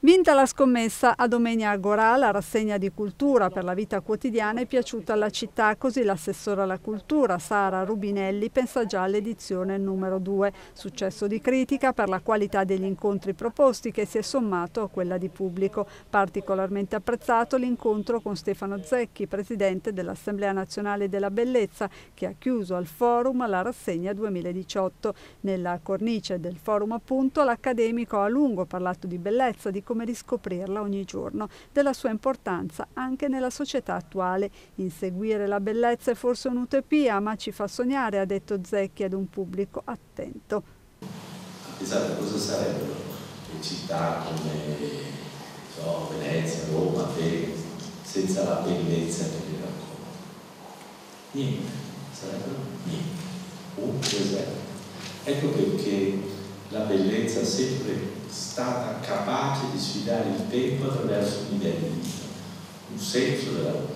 Vinta la scommessa, a Domenia Agorà la rassegna di cultura per la vita quotidiana è piaciuta alla città, così l'assessora alla cultura Sara Rubinelli pensa già all'edizione numero 2. Successo di critica per la qualità degli incontri proposti che si è sommato a quella di pubblico. Particolarmente apprezzato l'incontro con Stefano Zecchi, presidente dell'Assemblea Nazionale della Bellezza, che ha chiuso al forum la rassegna 2018. Nella cornice del forum appunto l'accademico ha a lungo parlato di bellezza, di come riscoprirla ogni giorno, della sua importanza anche nella società attuale. Inseguire la bellezza è forse un'utopia, ma ci fa sognare, ha detto Zecchi ad un pubblico attento. Pensate cosa sarebbero le città come Venezia, Roma, Atene, senza la bellezza che le racconta? Niente, sarebbero niente, un deserto. Ecco perché la bellezza è sempre stata capace di sfidare il tempo attraverso un ideale di vita, un senso della vita.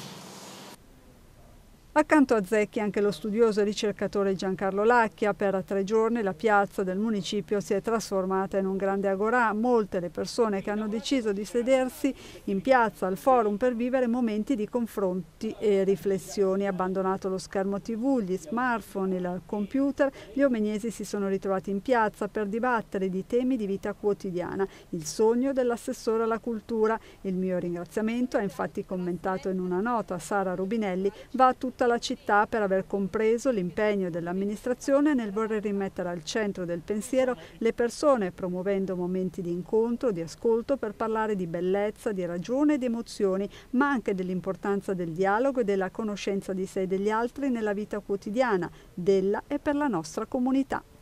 Accanto a Zecchi anche lo studioso e ricercatore Giancarlo Lacchia. Per 3 giorni la piazza del municipio si è trasformata in un grande agorà. Molte le persone che hanno deciso di sedersi in piazza al forum per vivere momenti di confronti e riflessioni. Abbandonato lo schermo TV, gli smartphone, il computer, gli omeniesi si sono ritrovati in piazza per dibattere di temi di vita quotidiana. Il sogno dell'assessore alla cultura. Il mio ringraziamento, ha infatti commentato in una nota Sara Rubinelli, va a tutta la città per aver compreso l'impegno dell'amministrazione nel voler rimettere al centro del pensiero le persone, promuovendo momenti di incontro, di ascolto per parlare di bellezza, di ragione e di emozioni, ma anche dell'importanza del dialogo e della conoscenza di sé e degli altri nella vita quotidiana, della e per la nostra comunità.